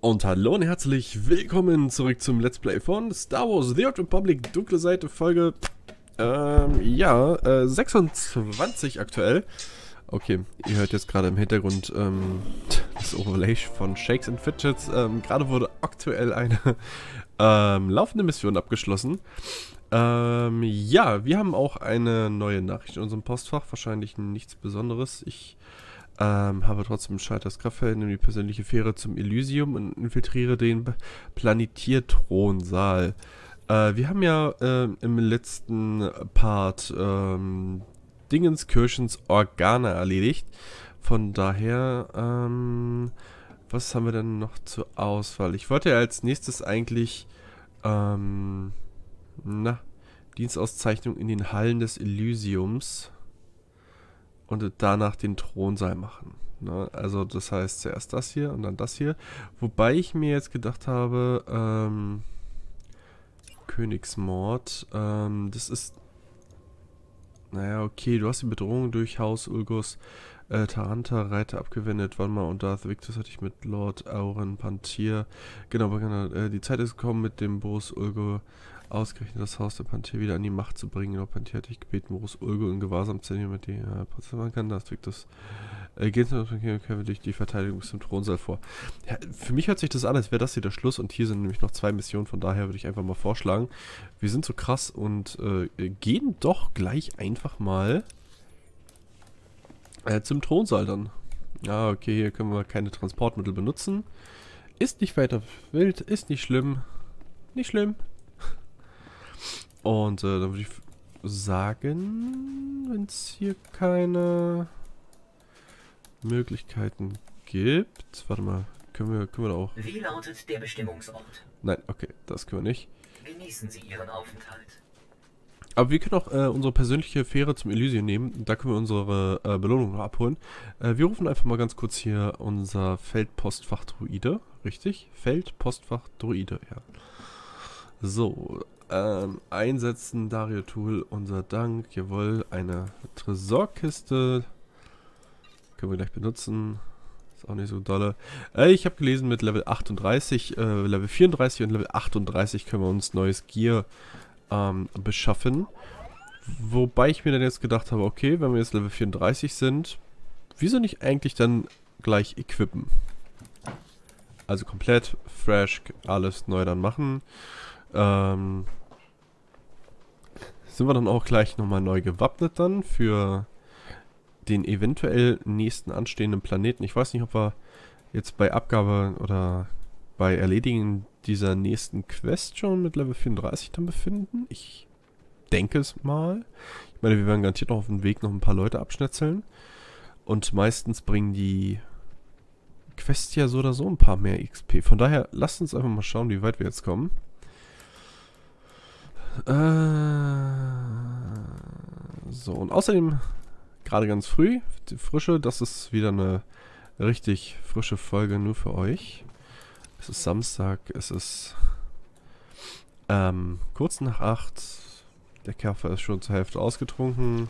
Und hallo und herzlich willkommen zurück zum Let's Play von Star Wars The Old Republic, dunkle Seite, Folge 26 aktuell. Okay, ihr hört jetzt gerade im Hintergrund das Overlay von Shakes and Fidgets. Gerade wurde aktuell eine laufende Mission abgeschlossen. Ja, wir haben auch eine neue Nachricht in unserem Postfach, wahrscheinlich nichts Besonderes. Ich habe trotzdem Bescheid das Kraftfeld, nehme die persönliche Fähre zum Elysium und infiltriere den Planetierthronsaal. Wir haben ja im letzten Part Dingenskirchens Organe erledigt. Von daher, was haben wir denn noch zur Auswahl? Ich wollte ja als nächstes eigentlich, Dienstauszeichnung in den Hallen des Elysiums und danach den Thronsaal machen. Ne? Also das heißt zuerst das hier und dann das hier. Wobei ich mir jetzt gedacht habe, Königsmord, das ist... Naja, okay, du hast die Bedrohung durch Haus Ulgus, Taranta, Reiter abgewendet, wann mal und Darth Victus hatte ich mit Lord Auren Pantier. Genau, die Zeit ist gekommen, mit dem Boris Ulgo ausgerechnet das Haus der Pantier wieder an die Macht zu bringen. Lord Pantier hatte ich gebeten, Boris Ulgo in Gewahrsam zu nehmen, mit dem man kann. Darth Victus geht durch die Verteidigung bis zum Thronsaal vor. Ja, für mich hört sich das an, als wäre das hier der Schluss und hier sind nämlich noch 2 Missionen, von daher würde ich einfach mal vorschlagen, wir sind so krass und gehen doch gleich einfach mal zum Thronsaal dann. Ja, okay, hier können wir keine Transportmittel benutzen. Ist nicht weiter wild, ist nicht schlimm. Nicht schlimm. Und dann würde ich sagen, wenn es hier keine Möglichkeiten gibt. Warte mal, können wir da auch... Wie lautet der Bestimmungsort? Nein, okay, das können wir nicht. Genießen Sie Ihren Aufenthalt. Aber wir können auch unsere persönliche Fähre zum Elysium nehmen. Da können wir unsere Belohnung noch abholen. Wir rufen einfach mal ganz kurz hier unser Feldpostfach-Druide. Richtig? Feldpostfach-Druide, ja. So, einsetzen, Dario-Tool, unser Dank. Jawohl, eine Tresorkiste. Können wir gleich benutzen. Ist auch nicht so dolle. Ich habe gelesen, mit Level 38, Level 34 und Level 38 können wir uns neues Gear beschaffen. Wobei ich mir dann jetzt gedacht habe, okay, wenn wir jetzt Level 34 sind, wieso nicht eigentlich dann gleich equippen? Also komplett fresh, alles neu dann machen. Sind wir dann auch gleich nochmal neu gewappnet dann für den eventuell nächsten anstehenden Planeten. Ich weiß nicht, ob wir jetzt bei Abgabe oder bei Erledigen dieser nächsten Quest schon mit Level 34 dann befinden. Ich denke es mal. Ich meine, wir werden garantiert noch auf dem Weg noch ein paar Leute abschnetzeln. Und meistens bringen die Quests ja so oder so ein paar mehr XP. Von daher, lasst uns einfach mal schauen, wie weit wir jetzt kommen. So, und außerdem gerade ganz früh, die Frische, das ist wieder eine richtig frische Folge nur für euch. Es ist Samstag, es ist kurz nach 8. Der Kerfer ist schon zur Hälfte ausgetrunken.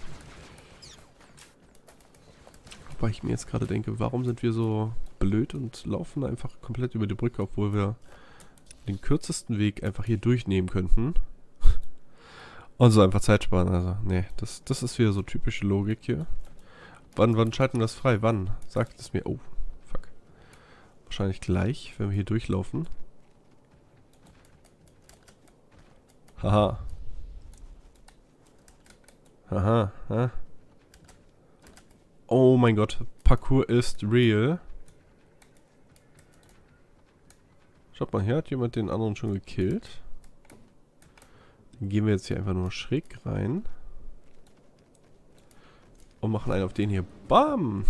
Wobei ich mir jetzt gerade denke, warum sind wir so blöd und laufen einfach komplett über die Brücke, obwohl wir den kürzesten Weg einfach hier durchnehmen könnten. Und so einfach Zeit sparen, also, nee, das ist wieder so typische Logik hier. Wann schalten wir das frei? Wann? Sagt es mir. Oh, fuck. Wahrscheinlich gleich, wenn wir hier durchlaufen. Haha. Haha, ha. Oh mein Gott, Parkour ist real. Schaut mal, hier hat jemand den anderen schon gekillt. Gehen wir jetzt hier einfach nur schräg rein. Und machen einen auf den hier. Bam!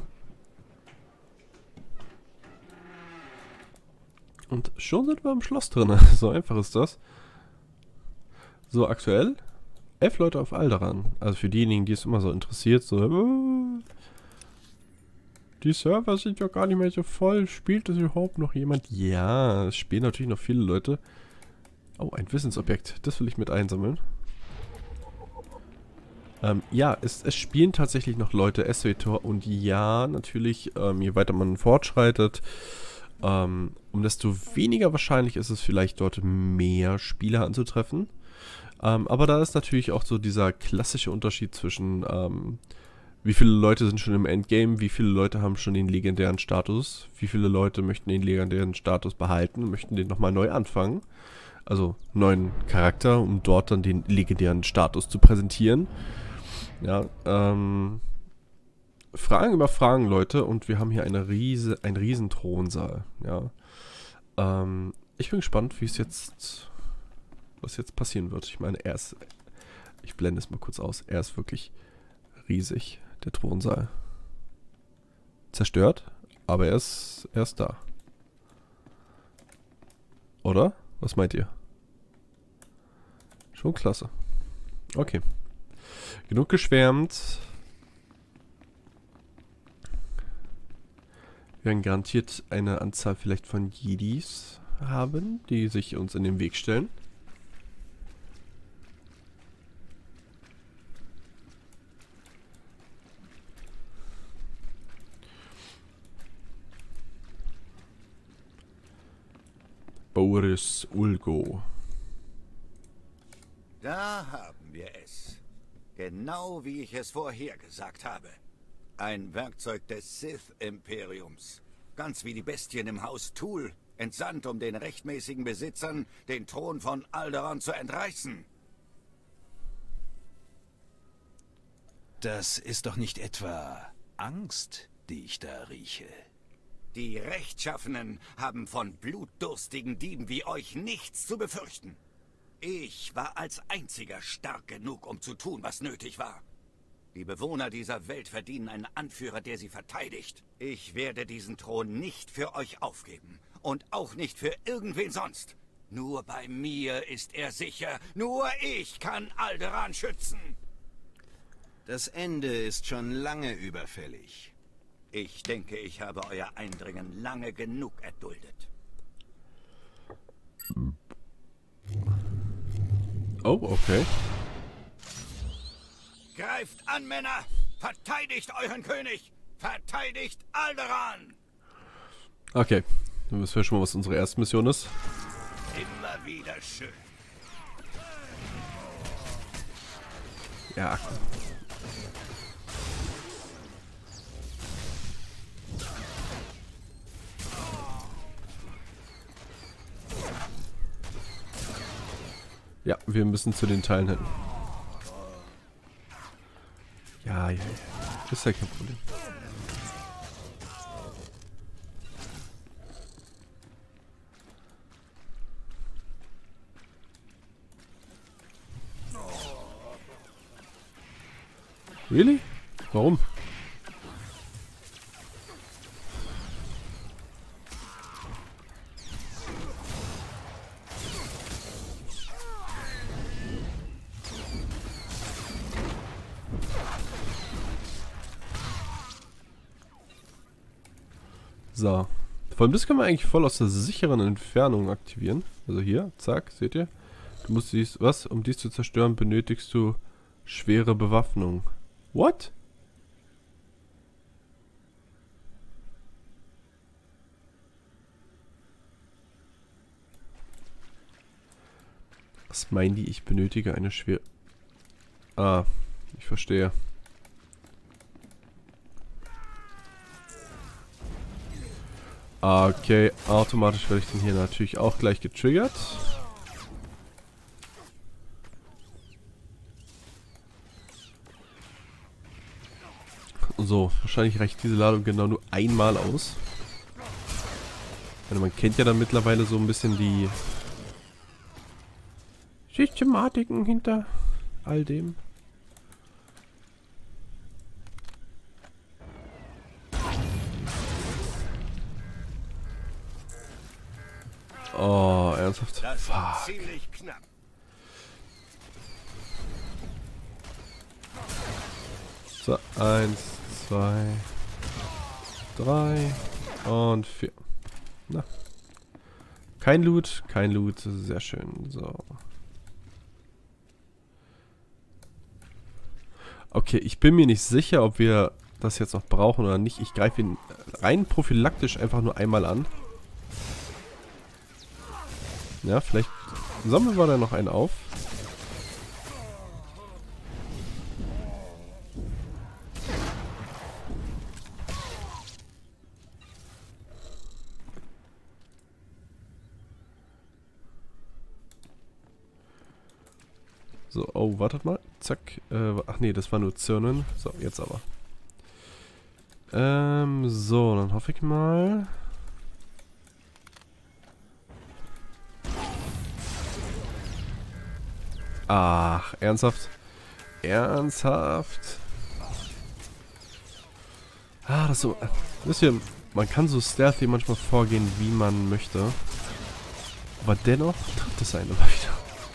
Und schon sind wir im Schloss drin. So einfach ist das. So, aktuell 11 Leute auf Alderaan. Also für diejenigen, die es immer so interessiert, so... Die Server sind ja gar nicht mehr so voll. Spielt das überhaupt noch jemand? Ja, es spielen natürlich noch viele Leute. Oh, ein Wissensobjekt. Das will ich mit einsammeln. Ja, es spielen tatsächlich noch Leute SWTOR und ja, natürlich, je weiter man fortschreitet, desto weniger wahrscheinlich ist es vielleicht dort mehr Spieler anzutreffen. Aber da ist natürlich auch so dieser klassische Unterschied zwischen wie viele Leute sind schon im Endgame, wie viele Leute haben schon den legendären Status, wie viele Leute möchten den legendären Status behalten und möchten den nochmal neu anfangen. Also neuen Charakter, um dort dann den legendären Status zu präsentieren. Ja, Fragen über Fragen, Leute, und wir haben hier einen riesen Thronsaal. Ja, ich bin gespannt, was jetzt passieren wird. Ich meine, ich blende es mal kurz aus, er ist wirklich riesig, der Thronsaal. Zerstört, aber er ist da. Oder? Was meint ihr? Schon klasse. Okay. Genug geschwärmt. Wir werden garantiert eine Anzahl vielleicht von Jedis haben, die sich uns in den Weg stellen. Boris Ulgo. Da haben wir es. Genau wie ich es vorhergesagt habe. Ein Werkzeug des Sith-Imperiums. Ganz wie die Bestien im Haus Thul, entsandt, um den rechtmäßigen Besitzern den Thron von Alderaan zu entreißen. Das ist doch nicht etwa Angst, die ich da rieche. Die Rechtschaffenen haben von blutdurstigen Dieben wie euch nichts zu befürchten. Ich war als einziger stark genug, um zu tun, was nötig war. Die Bewohner dieser Welt verdienen einen Anführer, der sie verteidigt. Ich werde diesen Thron nicht für euch aufgeben. Und auch nicht für irgendwen sonst. Nur bei mir ist er sicher. Nur ich kann Alderaan schützen. Das Ende ist schon lange überfällig. Ich denke, ich habe euer Eindringen lange genug erduldet. Oh, okay. Greift an, Männer! Verteidigt euren König! Verteidigt Alderaan! Okay, dann wissen wir schon mal, was unsere erste Mission ist. Immer wieder schön. Ja. Ja, wir müssen zu den Teilen hin. Ja. Das ist ja kein Problem. Really? Warum? So. Vor allem das können wir eigentlich voll aus der sicheren Entfernung aktivieren. Also hier, zack, seht ihr? Du musst um dies zu zerstören, benötigst du schwere Bewaffnung. What? Was meinen die? Ich benötige eine schwere... Ah, ich verstehe. Okay, automatisch werde ich dann hier natürlich auch gleich getriggert. So, wahrscheinlich reicht diese Ladung genau nur einmal aus. Man kennt ja dann mittlerweile so ein bisschen die Systematiken hinter all dem. Oh, ernsthaft? Das war ziemlich knapp. So, 1, 2, 3 und 4. Na. Kein Loot, sehr schön. So. Okay, ich bin mir nicht sicher, ob wir das jetzt noch brauchen oder nicht. Ich greife ihn rein prophylaktisch einfach nur einmal an. Ja, vielleicht sammeln wir da noch einen auf. So, oh, wartet mal. Zack. Ach nee, das war nur Zirnen. So, jetzt aber. So, dann hoffe ich mal. Ach, ernsthaft? Ernsthaft? Ah, das ist so... Wisst ihr, man kann so stealthy manchmal vorgehen, wie man möchte. Aber dennoch trifft es einen immer wieder.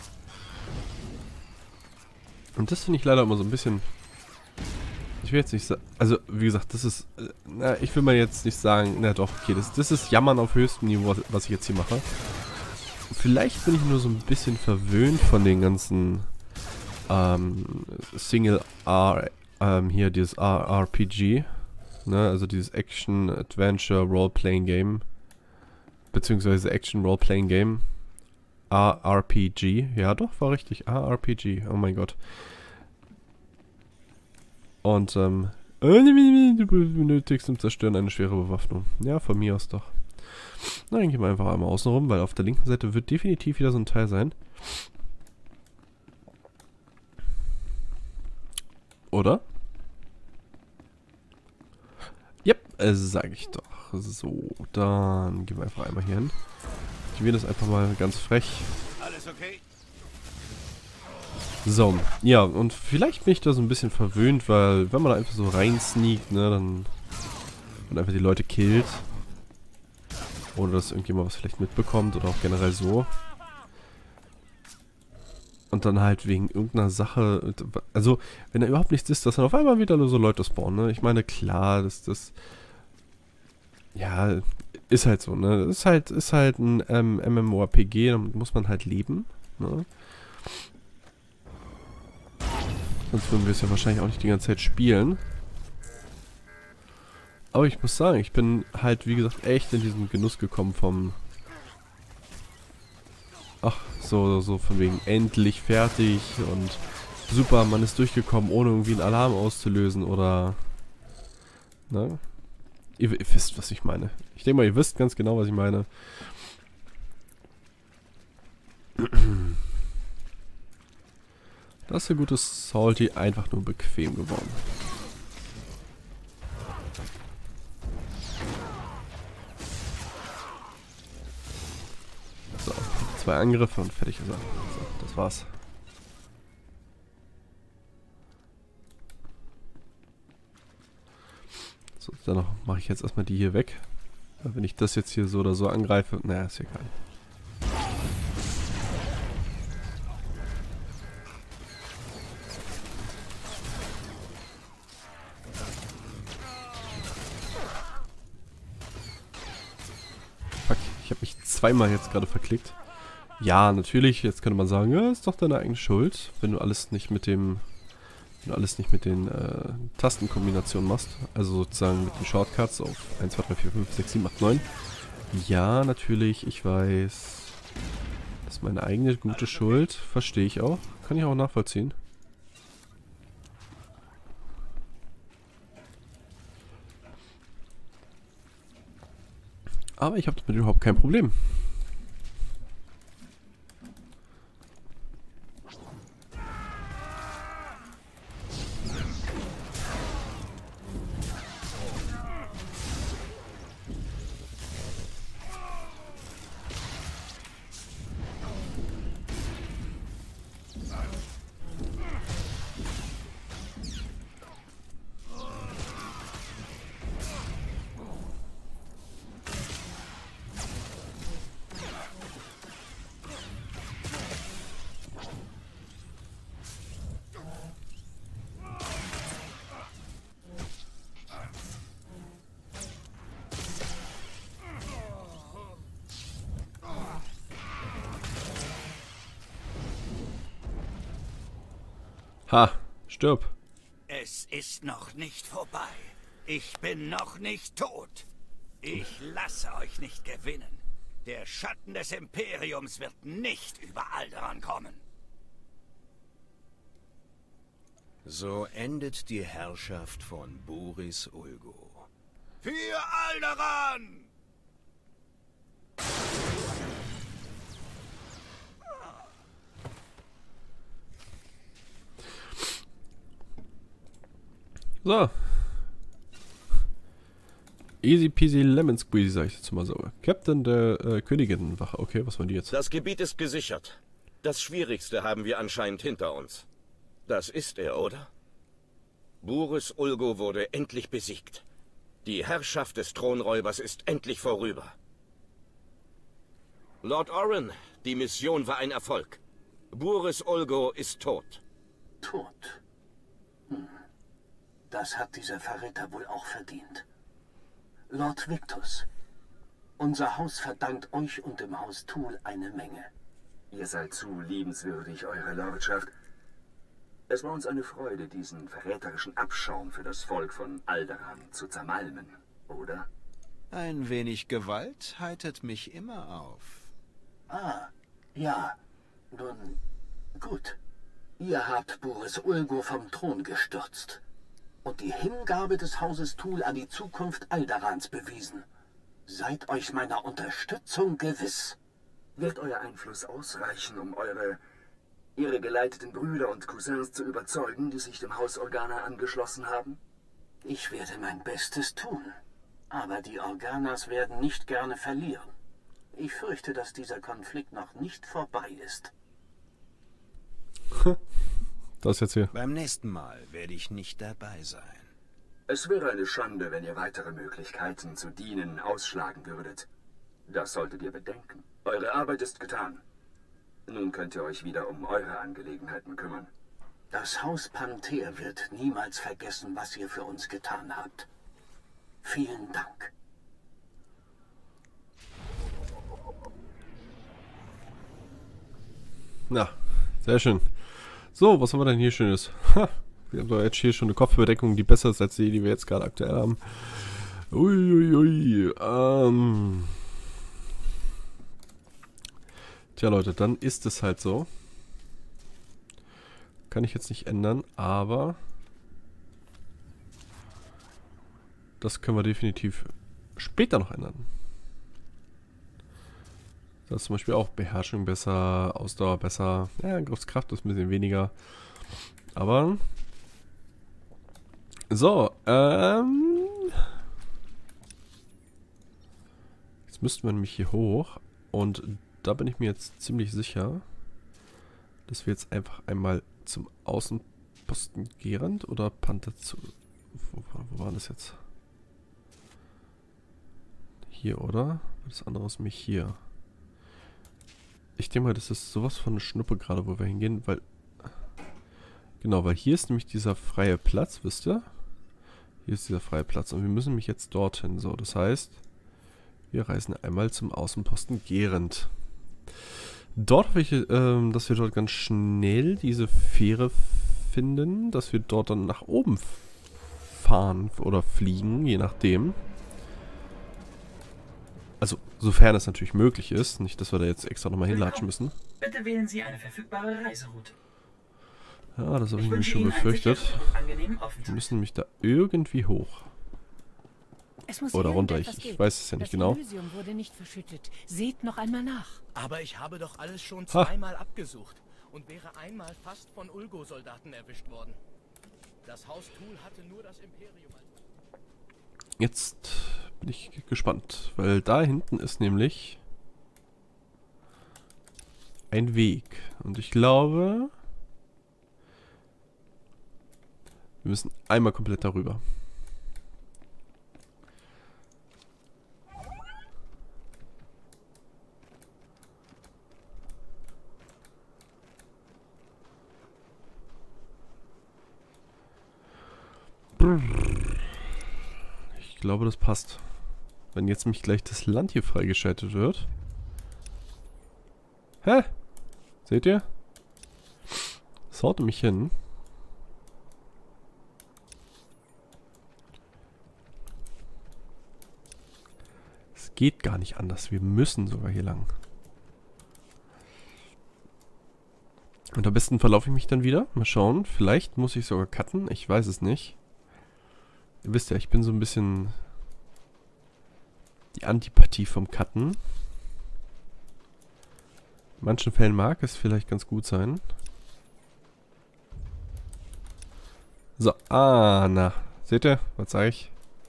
Und das finde ich leider immer so ein bisschen... Ich will jetzt nicht sagen... Also, wie gesagt, das ist... Na, ich will mal jetzt nicht sagen... Na doch, okay, das ist Jammern auf höchstem Niveau, was ich jetzt hier mache. Vielleicht bin ich nur so ein bisschen verwöhnt von den ganzen... hier dieses RPG. Ne, also dieses Action, Adventure, Role-Playing Game. Beziehungsweise Action, Role-Playing Game. RPG. Ja, doch, war richtig. RPG. Oh mein Gott. Und, du benötigst zum Zerstören eine schwere Bewaffnung. Ja, von mir aus doch. Na, dann gehen wir einfach einmal außen rum, weil auf der linken Seite wird definitiv wieder so ein Teil sein. Oder? Yep, sage ich doch. So, dann gehen wir einfach einmal hier hin. Aktivieren das einfach mal ganz frech. Alles okay? So, ja, und vielleicht bin ich da so ein bisschen verwöhnt, weil wenn man da einfach so rein sneakt, ne, dann und einfach die Leute killt. Ohne dass irgendjemand was vielleicht mitbekommt oder auch generell so. Und dann halt wegen irgendeiner Sache, also wenn da überhaupt nichts ist, dass dann auf einmal wieder nur so Leute spawnen, ne? Ich meine, klar, das ja, ist halt so, ne? Ist halt ein MMORPG, damit muss man halt leben, ne? Sonst würden wir es ja wahrscheinlich auch nicht die ganze Zeit spielen. Aber ich muss sagen, ich bin halt, wie gesagt, echt in diesen Genuss gekommen vom... Ach, so von wegen endlich fertig und super, man ist durchgekommen, ohne irgendwie einen Alarm auszulösen oder... Ne? Ihr wisst, was ich meine. Ich denke mal, ihr wisst ganz genau, was ich meine. Das ist ein gutes Salty, einfach nur bequem geworden. So, 2 Angriffe und fertig ist er. So, das war's. So, dann mache ich jetzt erstmal die hier weg. Wenn ich das jetzt hier so oder so angreife, naja, ist egal. Fuck, ich habe mich zweimal jetzt gerade verklickt. Ja, natürlich, jetzt könnte man sagen, ja, ist doch deine eigene Schuld, wenn du alles nicht mit dem... Wenn du alles nicht mit den Tastenkombinationen machst, also sozusagen mit den Shortcuts auf 1, 2, 3, 4, 5, 6, 7, 8, 9. Ja, natürlich, ich weiß. Das ist meine eigene gute Schuld. Verstehe ich auch. Kann ich auch nachvollziehen. Aber ich habe damit überhaupt kein Problem. Ha, stirb. Es ist noch nicht vorbei. Ich bin noch nicht tot. Ich lasse euch nicht gewinnen. Der Schatten des Imperiums wird nicht über Alderaan kommen. So endet die Herrschaft von Boris Ulgo. Für Alderaan! So. Easy peasy lemon squeezy, sag ich jetzt mal so. Captain der Königinnenwache. Okay, was waren die jetzt? Das Gebiet ist gesichert. Das Schwierigste haben wir anscheinend hinter uns. Das ist er, oder? Boris Ulgo wurde endlich besiegt. Die Herrschaft des Thronräubers ist endlich vorüber. Lord Oren, die Mission war ein Erfolg. Boris Ulgo ist tot. Tot? Das hat dieser Verräter wohl auch verdient. Lord Victus, unser Haus verdankt euch und dem Haus Thul eine Menge. Ihr seid zu liebenswürdig, Eure Lordschaft. Es war uns eine Freude, diesen verräterischen Abschaum für das Volk von Alderaan zu zermalmen, oder? Ein wenig Gewalt heitert mich immer auf. Ah, ja. Nun, gut. Ihr habt Boris Ulgo vom Thron gestürzt und die Hingabe des Hauses Thul an die Zukunft Alderaans bewiesen. Seid euch meiner Unterstützung gewiss. Wird euer Einfluss ausreichen, um ihre geleiteten Brüder und Cousins zu überzeugen, die sich dem Haus Organa angeschlossen haben? Ich werde mein Bestes tun. Aber die Organas werden nicht gerne verlieren. Ich fürchte, dass dieser Konflikt noch nicht vorbei ist. Das jetzt hier. Beim nächsten Mal werde ich nicht dabei sein. Es wäre eine Schande, wenn ihr weitere Möglichkeiten zu dienen ausschlagen würdet. Das solltet ihr bedenken. Eure Arbeit ist getan. Nun könnt ihr euch wieder um eure Angelegenheiten kümmern. Das Haus Panther wird niemals vergessen, was ihr für uns getan habt. Vielen Dank. Na, sehr schön. So, was haben wir denn hier Schönes? Ha, wir haben doch jetzt hier schon eine Kopfbedeckung, die besser ist als die wir jetzt gerade aktuell haben. Uiuiui. Tja, Leute, dann ist es halt so. Kann ich jetzt nicht ändern, aber das können wir definitiv später noch ändern. Das ist zum Beispiel auch Beherrschung besser, Ausdauer besser. Ja, Angriffskraft ist ein bisschen weniger. Aber so, jetzt müssten wir nämlich hier hoch. Und da bin ich mir jetzt ziemlich sicher, dass wir jetzt einfach einmal zum Außenposten Gerand oder Panther zu... Wo war das jetzt? Hier, oder? Das andere ist mich hier. Ich denke mal, das ist sowas von eine Schnuppe gerade, wo wir hingehen, weil... Genau, weil hier ist nämlich dieser freie Platz, wisst ihr? Hier ist dieser freie Platz und wir müssen nämlich jetzt dorthin. So, das heißt, wir reisen einmal zum Außenposten Gerand. Dort hoffe ich, dass wir dort ganz schnell diese Fähre finden, dass wir dort dann nach oben fahren oder fliegen, je nachdem. Also, sofern es natürlich möglich ist. Nicht, dass wir da jetzt extra nochmal hinlatschen müssen. Bitte wählen Sie eine verfügbare Reiseroute. Ja, das habe ich mir wünsche schon Ihnen einen befürchtet. sicheren und angenehmen Wir Aufenthalt. müssen nämlich da irgendwie hoch. Es muss Oder runter, irgendetwas ich geben. weiß es ja nicht das genau. Elysium wurde nicht verschüttet. Seht noch einmal nach. Aber ich habe doch alles schon Ha. zweimal abgesucht und wäre einmal fast von Ulgo-Soldaten erwischt worden. Das Haus Thul hatte nur das Imperium als... Jetzt bin ich gespannt, weil da hinten ist nämlich ein Weg. Und ich glaube, wir müssen einmal komplett darüber. Ich glaube, das passt. Wenn jetzt nämlich gleich das Land hier freigeschaltet wird. Hä? Seht ihr? Das haut nämlich hin. Es geht gar nicht anders. Wir müssen sogar hier lang. Und am besten verlaufe ich mich dann wieder. Mal schauen. Vielleicht muss ich sogar cutten. Ich weiß es nicht. Ihr wisst ja, ich bin so ein bisschen die Antipathie vom Cutten. In manchen Fällen mag es vielleicht ganz gut sein. So, na. Seht ihr? Was sage ich?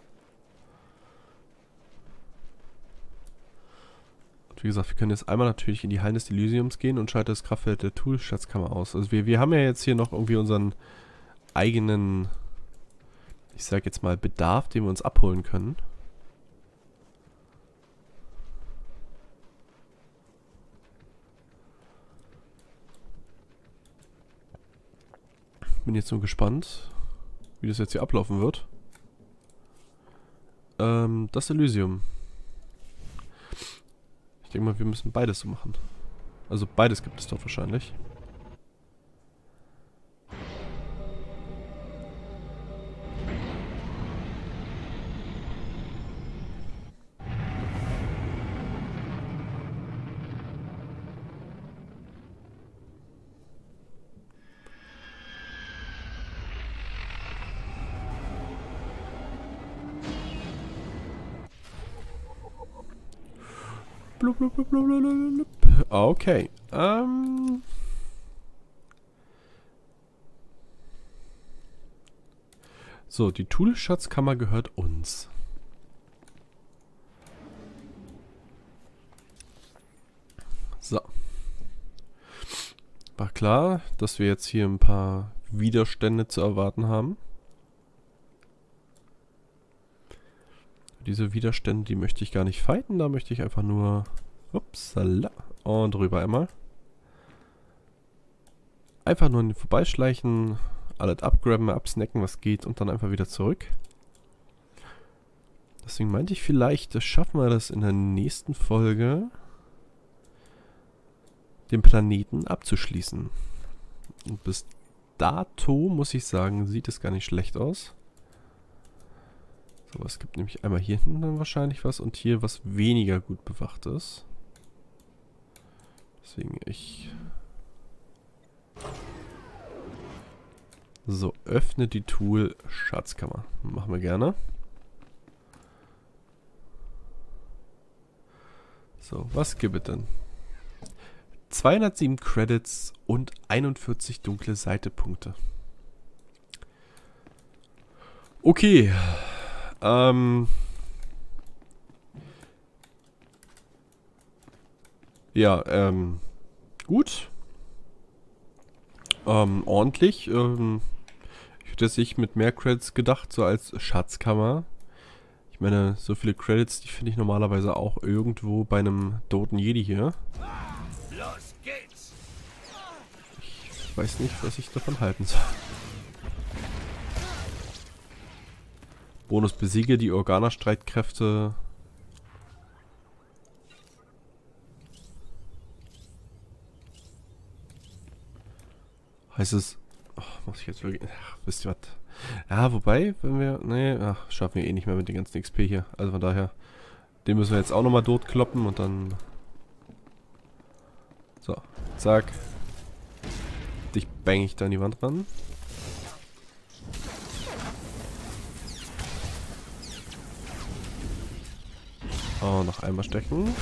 Und wie gesagt, wir können jetzt einmal natürlich in die Hallen des Elysiums gehen und schalten das Kraftfeld der Tool-Schatzkammer aus. Also wir haben ja jetzt hier noch irgendwie unseren eigenen, ich sag jetzt mal, Bedarf, den wir uns abholen können. Bin jetzt nur gespannt, wie das jetzt hier ablaufen wird. Das Elysium. Ich denke mal, wir müssen beides so machen. Also beides gibt es dort wahrscheinlich. Okay. So, die Tool-Schatzkammer gehört uns. So. War klar, dass wir jetzt hier ein paar Widerstände zu erwarten haben. Diese Widerstände, die möchte ich gar nicht fighten, da möchte ich einfach nur... Upsala. Und rüber einmal. Einfach nur vorbeischleichen, alles abgraben, absnacken, was geht und dann einfach wieder zurück. Deswegen meinte ich vielleicht, schaffen wir das in der nächsten Folge, den Planeten abzuschließen. Und bis dato, muss ich sagen, sieht es gar nicht schlecht aus. So, es gibt nämlich einmal hier hinten dann wahrscheinlich was und hier was weniger gut bewacht ist. Deswegen So, öffne die Tool-Schatzkammer. Machen wir gerne. So, was gibt es denn? 207 Credits und 41 dunkle Seitepunkte. Okay. Ja, gut. Ordentlich. Ich hätte es sich mit mehr Credits gedacht, so als Schatzkammer. Ich meine, so viele Credits, die finde ich normalerweise auch irgendwo bei einem toten Jedi hier. Los geht's! Ich weiß nicht, was ich davon halten soll. Bonus besiege die Organa-Streitkräfte. Heißt es... Oh, muss ich jetzt wirklich... Ach, wisst ihr was? Ja, wobei, wenn wir... Nee, ach, schaffen wir eh nicht mehr mit den ganzen XP hier. Also von daher... Den müssen wir jetzt auch nochmal totkloppen und dann... So, zack. Dich bang ich da an die Wand ran. Oh, noch einmal stechen.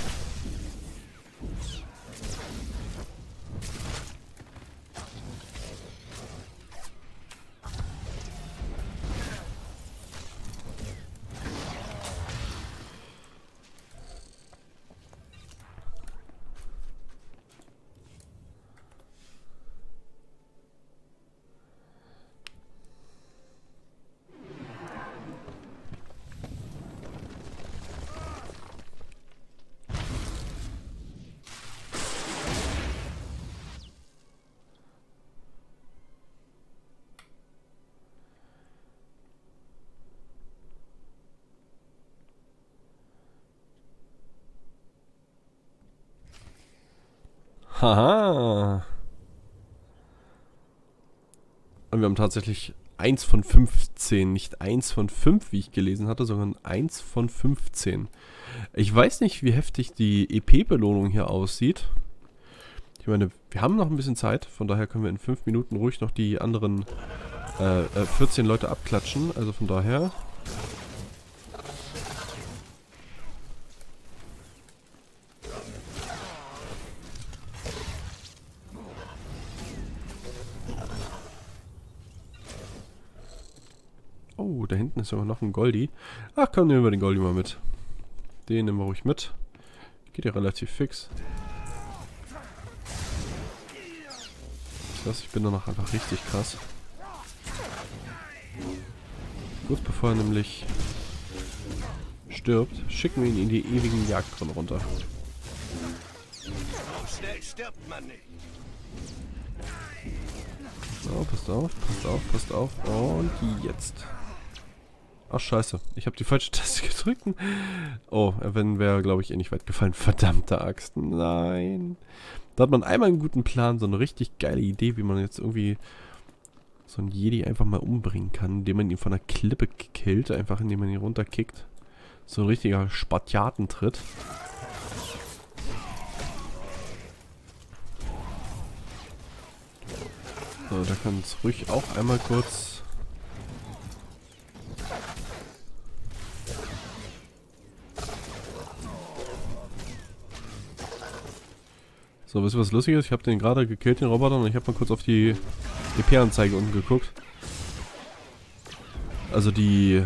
Haha. Und wir haben tatsächlich 1 von 15. Nicht 1 von 5, wie ich gelesen hatte, sondern 1 von 15. Ich weiß nicht, wie heftig die EP-Belohnung hier aussieht. Ich meine, wir haben noch ein bisschen Zeit. Von daher können wir in 5 Minuten ruhig noch die anderen 14 Leute abklatschen. Also von daher... Oh, da hinten ist sogar noch ein Goldie. Ach komm, nehmen wir den Goldie mal mit. Den nehmen wir ruhig mit. Geht ja relativ fix. Ich bin danach einfach richtig krass. Kurz bevor er nämlich stirbt, schicken wir ihn in die ewigen Jagdgründe runter. So schnell stirbt man nicht. So, passt auf, passt auf, passt auf. Und jetzt. Ach scheiße, ich habe die falsche Taste gedrückt. Oh, wenn wäre, glaube ich, nicht weit gefallen. Verdammte Axt. Nein. Da hat man einmal einen guten Plan, so eine richtig geile Idee, wie man jetzt irgendwie so einen Jedi einfach mal umbringen kann, indem man ihn von der Klippe killt, einfach indem man ihn runterkickt. So ein richtiger Spartiatentritt. So, da kann es ruhig auch einmal kurz... So, wisst ihr, was lustig ist? Ich habe den gerade gekillt, den Roboter, und ich habe mal kurz auf die EP-Anzeige unten geguckt. Also die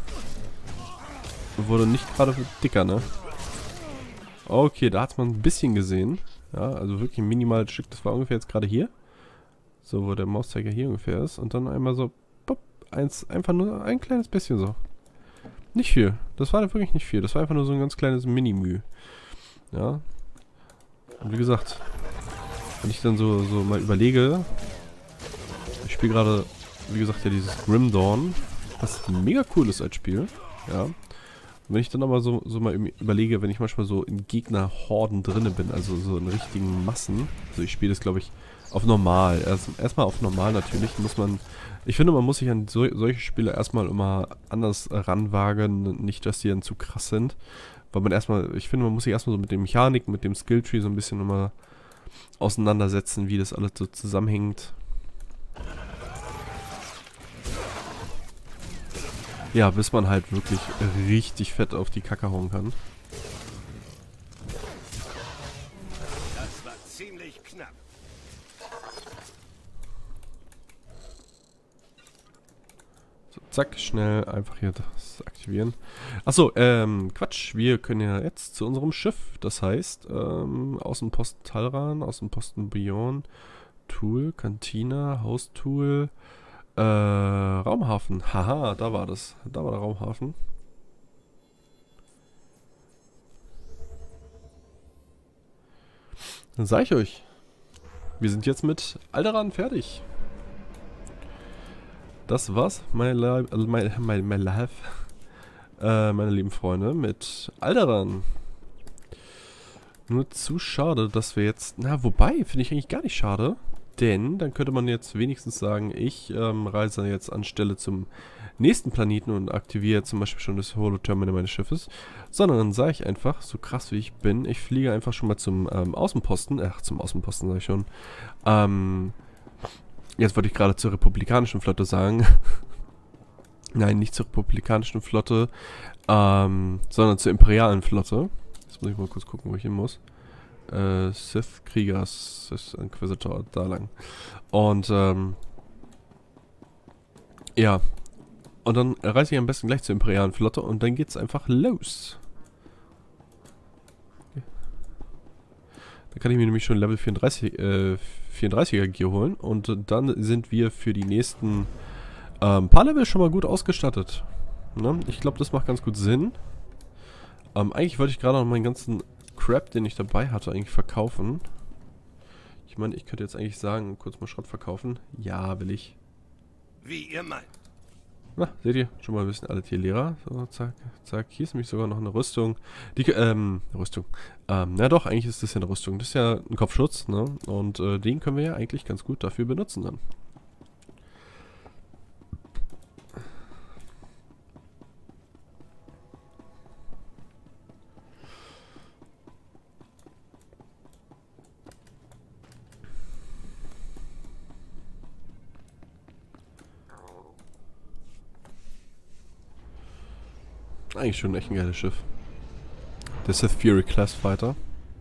wurde nicht gerade dicker, ne? Okay, da hat man ein bisschen gesehen. Ja, also wirklich ein minimales Stück. Das war ungefähr jetzt gerade hier. So, wo der Mauszeiger hier ungefähr ist. Und dann einmal so, pop, einfach nur ein kleines bisschen so. Nicht viel. Das war wirklich nicht viel. Das war einfach nur so ein ganz kleines Mini-Mühe. Ja. Und wie gesagt, wenn ich dann so mal überlege, ich spiele gerade, wie gesagt, ja dieses Grim Dawn, was mega cool ist als Spiel, ja. Und wenn ich dann aber so mal überlege, wenn ich manchmal so in Gegnerhorden drinne bin, also so in richtigen Massen, also ich spiele das, glaube ich, auf normal, erstmal auf normal natürlich, muss man, ich finde, man muss sich an solche Spiele erstmal immer anders ranwagen, nicht, dass die dann zu krass sind. Weil man erstmal, ich finde, man muss sich erstmal so mit den Mechaniken, mit dem Skilltree so ein bisschen immer auseinandersetzen, wie das alles so zusammenhängt. Ja, bis man halt wirklich richtig fett auf die Kacke hauen kann. Das war ziemlich knapp. So, zack, schnell einfach hier das aktivieren. Achso, Quatsch, wir können ja jetzt zu unserem Schiff. Das heißt, Außenposten Talran, Außenposten Beyond, Tool, Kantine, Haustool, Raumhafen. Haha, da war das. Da war der Raumhafen. Dann sage ich euch, wir sind jetzt mit Alderaan fertig. Das war's, meine lieben Freunde, mit Alderaan. Nur zu schade, dass wir jetzt... Na, wobei, finde ich eigentlich gar nicht schade. Denn dann könnte man jetzt wenigstens sagen, ich reise jetzt anstelle zum nächsten Planeten und aktiviere zum Beispiel schon das Holo-Terminal meines Schiffes. Sondern dann sage ich einfach, so krass wie ich bin, ich fliege einfach schon mal zum Außenposten. Zum Außenposten sage ich schon. Jetzt wollte ich gerade zur republikanischen Flotte sagen. Nein, nicht zur republikanischen Flotte, sondern zur imperialen Flotte. Jetzt muss ich mal kurz gucken, wo ich hin muss. Sith Krieger, Sith Inquisitor, da lang. Und, ja. Und dann reise ich am besten gleich zur imperialen Flotte und dann geht's einfach los. Da kann ich mir nämlich schon Level 34er Gear holen und dann sind wir für die nächsten paar Level schon mal gut ausgestattet. Ne? Ich glaube, das macht ganz gut Sinn. Eigentlich wollte ich gerade noch meinen ganzen Crap, den ich dabei hatte, eigentlich verkaufen. Ich meine, ich könnte jetzt eigentlich sagen, kurz mal Schrott verkaufen. Ja, will ich. Wie ihr meint. Na, seht ihr? Schon mal ein bisschen alle Tierlehrer. So, zack, zack. Hier ist nämlich sogar noch eine Rüstung. Die, Rüstung. Na doch, eigentlich ist das ja eine Rüstung. Das ist ja ein Kopfschutz, ne? Und den können wir ja eigentlich ganz gut dafür benutzen dann. Eigentlich schon echt ein geiles Schiff. Der Sith Fury Class Fighter.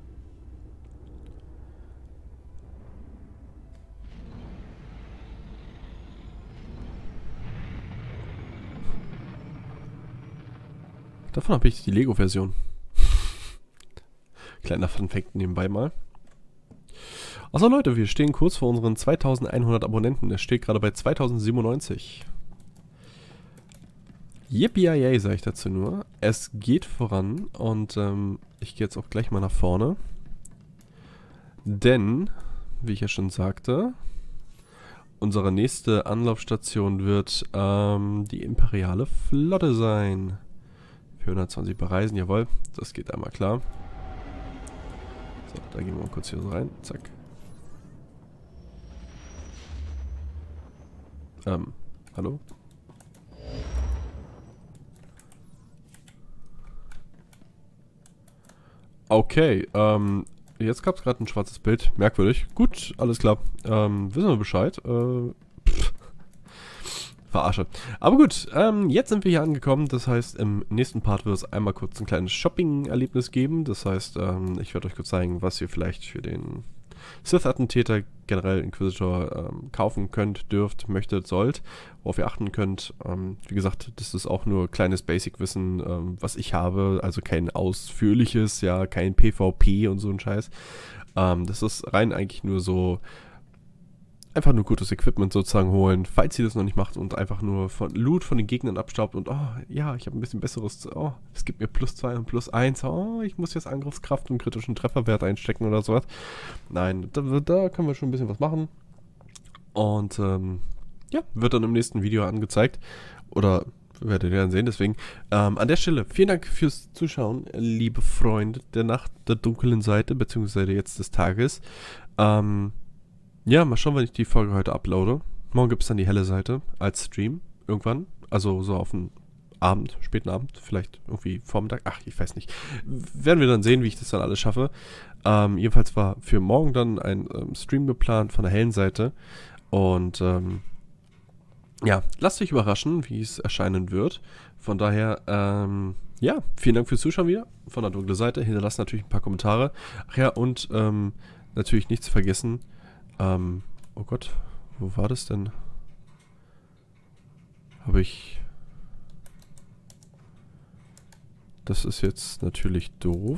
Davon habe ich die Lego-Version. Kleiner Funfact nebenbei mal. Achso Leute, wir stehen kurz vor unseren 2100 Abonnenten. Es steht gerade bei 2097. Yippie-yay, sage ich dazu nur. Es geht voran und ich gehe jetzt auch gleich mal nach vorne. Denn, wie ich ja schon sagte, unsere nächste Anlaufstation wird die imperiale Flotte sein. 420 bereisen, jawohl, das geht einmal klar. So, da gehen wir mal kurz hier so rein, zack. Hallo? Okay, jetzt gab es gerade ein schwarzes Bild. Merkwürdig. Gut, alles klar. Wissen wir Bescheid. Verarsche. Aber gut, jetzt sind wir hier angekommen. Das heißt, im nächsten Part wird es einmal kurz ein kleines Shopping-Erlebnis geben. Das heißt, ich werde euch kurz zeigen, was ihr vielleicht für den Sith-Attentäter, generell Inquisitor, kaufen könnt, dürft, möchtet, sollt, worauf ihr achten könnt. Wie gesagt, das ist auch nur kleines Basic-Wissen, was ich habe, also kein ausführliches, ja, kein PvP und so ein Scheiß. Das ist rein eigentlich nur so, einfach nur gutes Equipment sozusagen holen, falls ihr das noch nicht macht und einfach nur von Loot von den Gegnern abstaubt und, oh, ja, ich habe ein bisschen besseres, oh, es gibt mir +2 und +1, oh, ich muss jetzt Angriffskraft und kritischen Trefferwert einstecken oder sowas. Nein, da können wir schon ein bisschen was machen. Und, ja, wird dann im nächsten Video angezeigt. Oder werdet ihr dann sehen, deswegen, an der Stelle, vielen Dank fürs Zuschauen, liebe Freunde der Nacht, der dunklen Seite, beziehungsweise jetzt des Tages. Ja, mal schauen, wenn ich die Folge heute uploade. Morgen gibt es dann die helle Seite als Stream. Irgendwann. Also so auf den Abend, späten Abend. Vielleicht irgendwie Vormittag. Ach, ich weiß nicht. Werden wir dann sehen, wie ich das dann alles schaffe. Jedenfalls war für morgen dann ein Stream geplant von der hellen Seite. Und ja, lasst euch überraschen, wie es erscheinen wird. Von daher, ja, vielen Dank fürs Zuschauen wieder. Von der dunklen Seite. Hinterlasst natürlich ein paar Kommentare. Ach ja, und natürlich nicht zu vergessen. Oh Gott, wo war das denn? Habe ich... Das ist jetzt natürlich doof.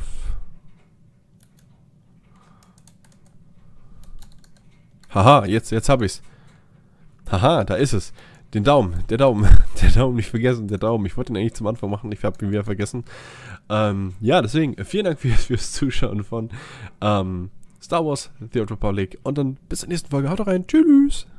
Haha, jetzt habe ich's. Haha, da ist es. Der Daumen. Der Daumen nicht vergessen, der Daumen. Ich wollte ihn eigentlich zum Anfang machen, ich habe ihn wieder vergessen. Ja, deswegen, vielen Dank fürs Zuschauen von Star Wars, The Old Republic und dann bis zur nächsten Folge. Haut rein, tschüss!